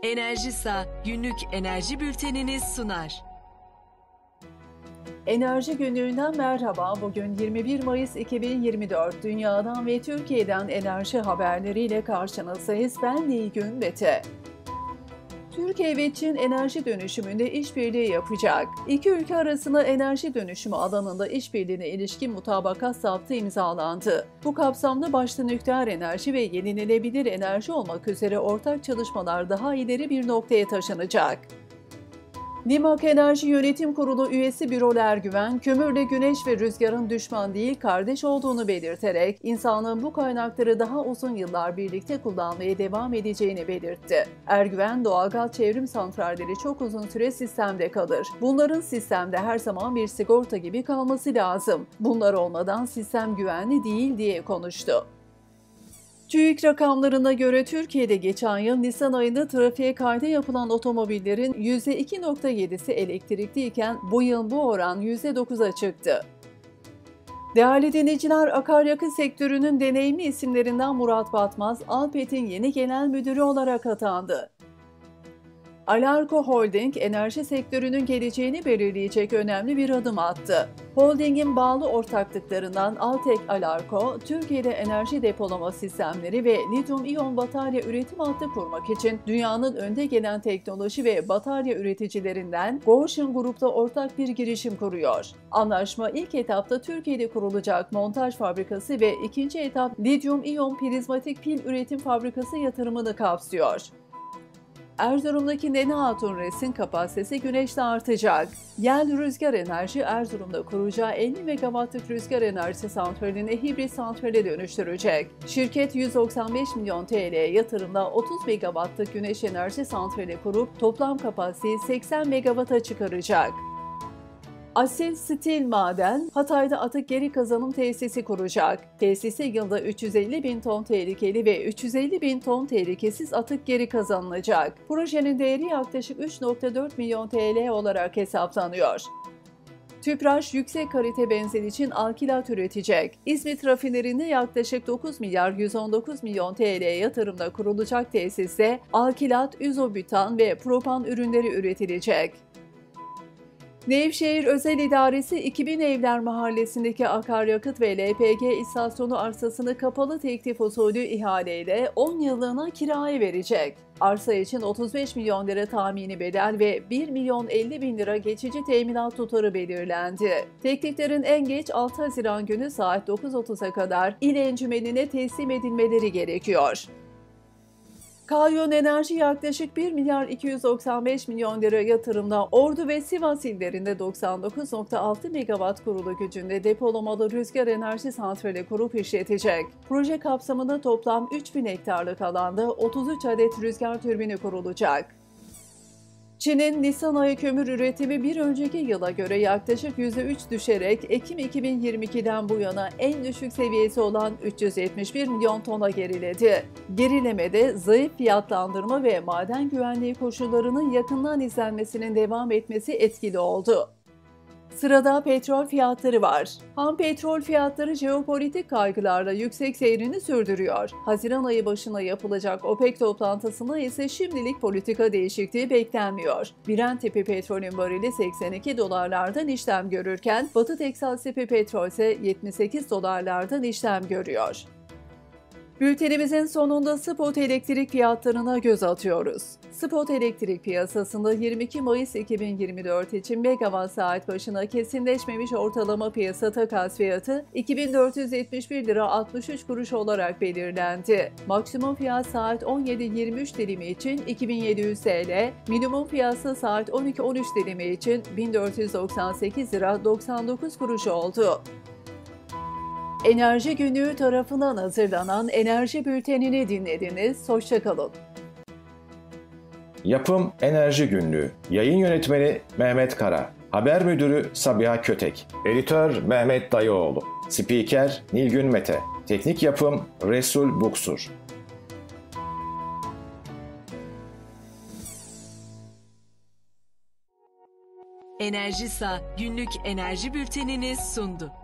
Enerjisa günlük enerji bülteniniz sunar. Enerji günlüğünden merhaba. Bugün 21 Mayıs 2024. Dünyadan ve Türkiye'den enerji haberleriyle karşınızdayız. Ben Nilgün Mete. Türkiye ve Çin enerji dönüşümünde işbirliği yapacak. İki ülke arasında enerji dönüşümü alanında işbirliğine ilişkin mutabakat zaptı imzalandı. Bu kapsamda başta nükleer enerji ve yenilenebilir enerji olmak üzere ortak çalışmalar daha ileri bir noktaya taşınacak. Limak Enerji Yönetim Kurulu üyesi Birol Ergüven, kömürle güneş ve rüzgarın düşman değil kardeş olduğunu belirterek, insanlığın bu kaynakları daha uzun yıllar birlikte kullanmaya devam edeceğini belirtti. Ergüven, doğalgaz çevrim santralleri çok uzun süre sistemde kalır. Bunların sistemde her zaman bir sigorta gibi kalması lazım. Bunlar olmadan sistem güvenli değil diye konuştu. TÜİK rakamlarına göre Türkiye'de geçen yıl Nisan ayında trafiğe kaydı yapılan otomobillerin %2,7'si elektrikli iken bu yıl bu oran %9'a çıktı. Değerli dinleyiciler, akaryakıt sektörünün deneyimli isimlerinden Murat Batmaz, Alpet'in yeni genel müdürü olarak atandı. Alarko Holding, enerji sektörünün geleceğini belirleyecek önemli bir adım attı. Holding'in bağlı ortaklıklarından Altek Alarko, Türkiye'de enerji depolama sistemleri ve lityum-iyon batarya üretim hattı kurmak için dünyanın önde gelen teknoloji ve batarya üreticilerinden Gotion Group'ta ortak bir girişim kuruyor. Anlaşma ilk etapta Türkiye'de kurulacak montaj fabrikası ve ikinci etap lityum-iyon prizmatik pil üretim fabrikası yatırımını kapsıyor. Erzurum'daki Nene Hatun Res'in kapasitesi güneşte artacak. Yel Rüzgar Enerji, Erzurum'da kuracağı 50 megawattlık rüzgar enerjisi santralini hibrit santrale dönüştürecek. Şirket 195 milyon TL yatırımla 30 megawattlık güneş enerji santrali kurup toplam kapasiteyi 80 megawatta çıkaracak. Asil Stil Maden, Hatay'da atık geri kazanım tesisi kuracak. Tesise yılda 350 bin ton tehlikeli ve 350 bin ton tehlikesiz atık geri kazanılacak. Projenin değeri yaklaşık 3,4 milyon TL olarak hesaplanıyor. Tüpraş, yüksek kalite benzin için alkilat üretecek. İzmit rafinerinde yaklaşık 9 milyar 119 milyon TL yatırımla kurulacak tesiste alkilat, izobütan ve propan ürünleri üretilecek. Nevşehir Özel İdaresi 2000 Evler Mahallesi'ndeki akaryakıt ve LPG istasyonu arsasını kapalı teklif usulü ihaleyle 10 yıllığına kiraya verecek. Arsa için 35 milyon lira tahmini bedel ve 1 milyon 50 bin lira geçici teminat tutarı belirlendi. Tekliflerin en geç 6 Haziran günü saat 9.30'a kadar il encümenine teslim edilmeleri gerekiyor. Kalyon Enerji yaklaşık 1 milyar 295 milyon lira yatırımla Ordu ve Sivas illerinde 99,6 megawatt kurulu gücünde depolamalı rüzgar enerji santrali kurup işletecek. Proje kapsamında toplam 3000 hektarlık alanda 33 adet rüzgar türbini kurulacak. Çin'in Nisan ayı kömür üretimi bir önceki yıla göre yaklaşık %3 düşerek Ekim 2022'den bu yana en düşük seviyesi olan 371 milyon tona geriledi. Gerilemede zayıf fiyatlandırma ve maden güvenliği koşullarının yakından izlenmesinin devam etmesi etkili oldu. Sırada petrol fiyatları var. Ham petrol fiyatları jeopolitik kaygılarla yüksek seyrini sürdürüyor. Haziran ayı başına yapılacak OPEC toplantısında ise şimdilik politika değişikliği beklenmiyor. Brent tipi petrolün varili 82 dolarlardan işlem görürken Batı Teksas tipi petrol ise 78 dolarlardan işlem görüyor. Bültenimizin sonunda spot elektrik fiyatlarına göz atıyoruz. Spot elektrik piyasasında 22 Mayıs 2024 için megawatt saat başına kesinleşmemiş ortalama piyasa takas fiyatı 2471 lira 63 kuruş olarak belirlendi. Maksimum fiyat saat 17.23 dilimi için 2700 TL, minimum fiyatı saat 12.13 dilimi için 1498 lira 99 kuruş oldu. Enerji Günlüğü tarafından hazırlanan Enerji Bülteni'ni dinlediniz. Hoşça kalın. Yapım Enerji Günlüğü. Yayın Yönetmeni Mehmet Kara. Haber Müdürü Sabiha Kötek. Editör Mehmet Dayıoğlu. Spiker Nilgün Mete. Teknik Yapım Resul Buksur. Enerjisa günlük enerji bültenini sundu.